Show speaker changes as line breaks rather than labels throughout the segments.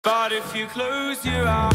But if you close your eyes,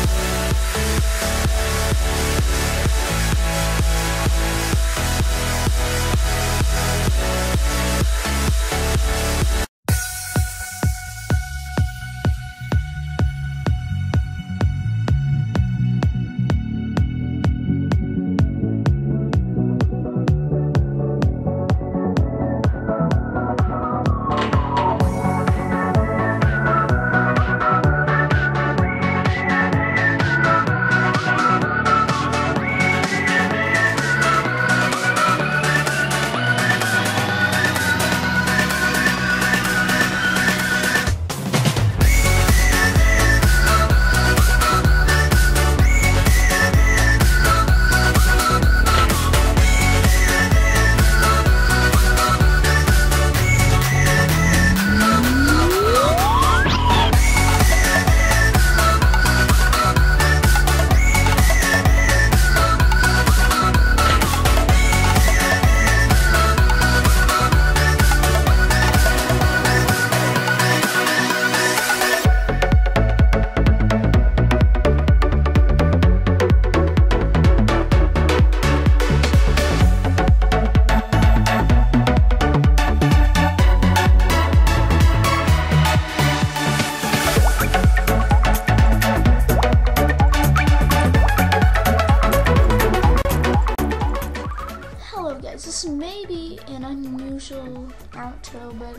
this may be an unusual outro, but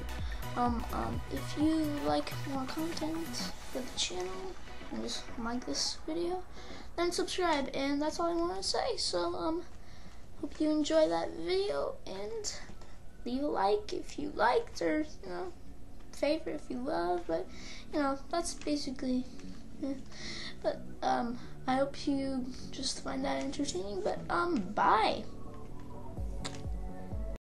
if you like more content for the channel and just like this video, then subscribe, and that's all I want to say. So hope you enjoy that video, and leave a like if you liked, or favorite if you love, but that's basically it. But I hope you just find that entertaining. But bye.